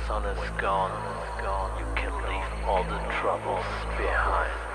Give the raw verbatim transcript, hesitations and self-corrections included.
sun is gone, you can leave all the troubles behind.